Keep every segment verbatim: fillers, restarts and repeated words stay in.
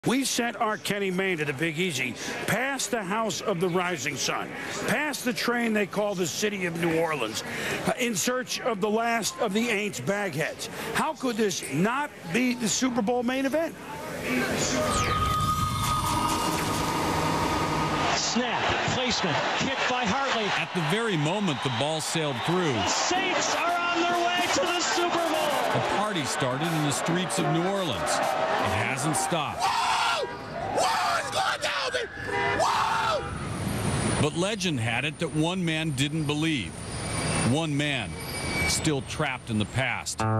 We sent our Kenny Mayne to the Big Easy, past the House of the Rising Sun, past the train they call the City of New Orleans, uh, in search of the last of the Aints bagheads. How could this not be the Super Bowl main event? Snap, placement, hit by Hartley. At the very moment the ball sailed through, Saints are on their way to the Super Bowl. a party started in the streets of New Orleans. It hasn't stopped. Whoa! Whoa! It's going down, man! Whoa! But legend had it that one man didn't believe. One man still trapped in the past. Who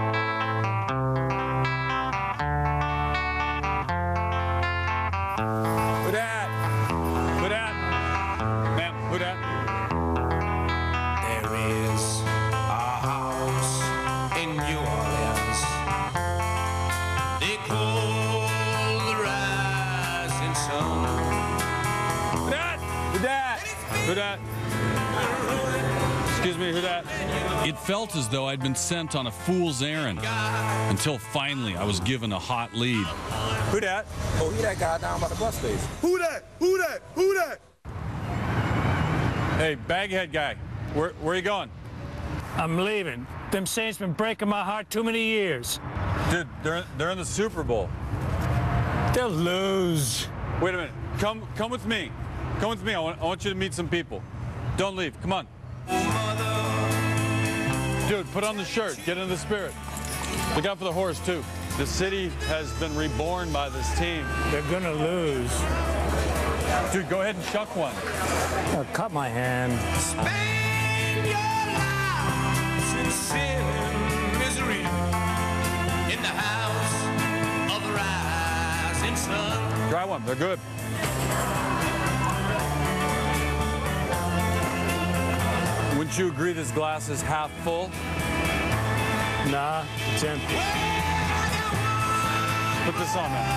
that? Who that? Ma'am, who that? There is a house in New Orleans. They call the rising sun. Who that? Who that? Who that? Excuse me, who that? It felt as though I'd been sent on a fool's errand, until finally I was given a hot lead. Who that? Oh, he that guy down by the bus station. Who that? Who that? Who that? Hey, baghead guy, where, where you going? I'm leaving. Them Saints been breaking my heart too many years. Dude, they're, they're in the Super Bowl. They'll lose. Wait a minute. Come, come with me. Come with me. I want, I want you to meet some people. Don't leave. Come on. Dude, put on the shirt. Get in the spirit. Look out for the horse, too. The city has been reborn by this team. They're gonna lose. Dude, go ahead and shuck one. Oh, cut my hand. Spend your lives in sin and misery in the house of the rising sun. Try one. They're good. Wouldn't you agree this glass is half full? Nah, it's empty. Put this on, man.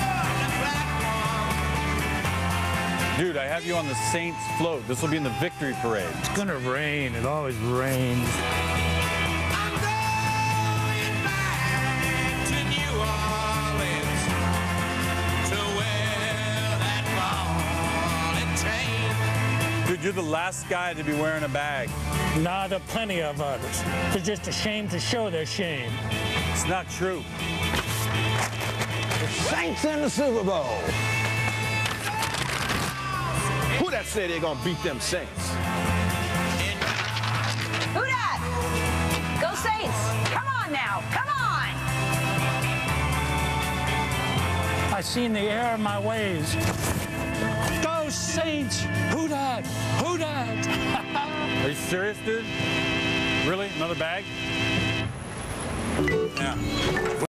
Dude, I have you on the Saints float. This will be in the victory parade. It's gonna rain. It always rains. I'm going back to New Orleans to wear that ball and chain. Dude, you're the last guy to be wearing a bag. Nah, there are plenty of others. They're just ashamed to show their shame. It's not true. Saints in the Super Bowl. Who that say they're gonna beat them Saints? Who dat? Go Saints! Come on now, come on! I seen the error in my ways. Go Saints! Who dat? Who dat? Are you serious, dude? Really? Another bag? Yeah.